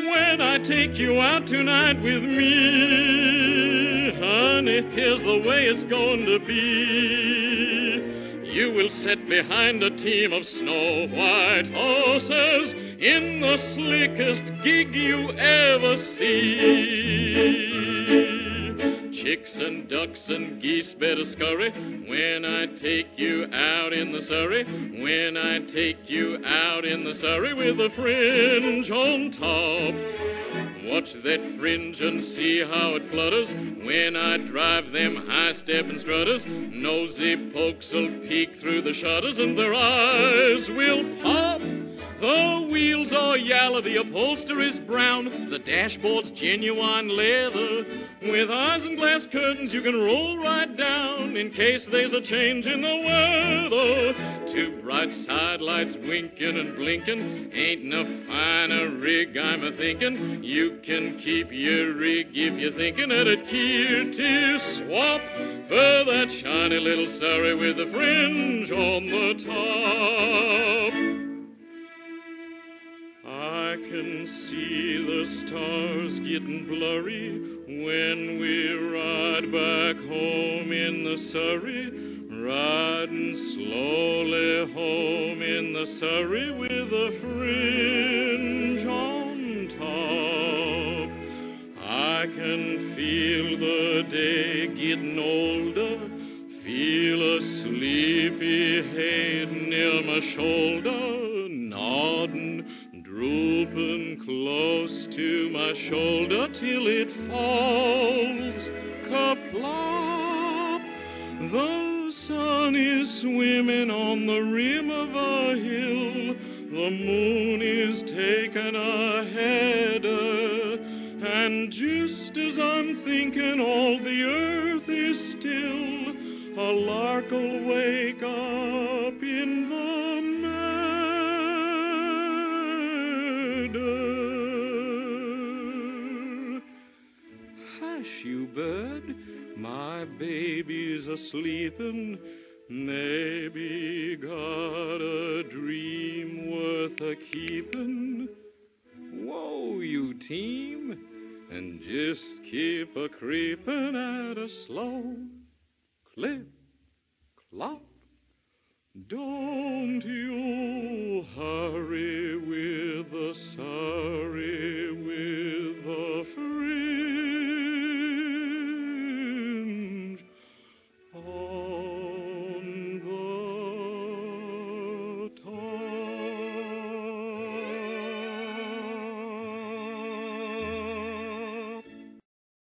when I take you out tonight with me. Honey, here's the way it's going to be. You will sit behind a team of snow-white horses in the slickest gig you ever see. Chicks and ducks and geese better scurry when I take you out in the Surrey. When I take you out in the Surrey with a fringe on top. Watch that fringe and see how it flutters when I drive them high-stepping strutters. Nosy pokes'll peek through the shutters and their eyes will pop. The wheels are yaller, the upholstery's brown, the dashboard's genuine leather. With isinglass curtains you can roll right down in case there's a change in the weather. Two bright side lights winking and blinking, ain't no finer rig I'm a-thinking. You can keep your rig if you're thinking at a Kitty swap for that shiny little Surrey with the fringe on the top. I can see the stars getting blurry when we ride back home in the Surrey, riding slowly home in the Surrey with a fringe on top. I can feel the day getting older, feel a sleepy head near my shoulder, nodding, drooping close to my shoulder till it falls kerplop. The sun is swimming on the rim of a hill, the moon is taking a header, and just as I'm thinking all the earth is still, a lark'll wake up in the meadow. Hush, you bird, my baby's a-sleepin', maybe got a dream worth a-keepin'. Whoa, you team, and just keep a-creepin' at a slow clip, clop. Don't you hurry with the sun.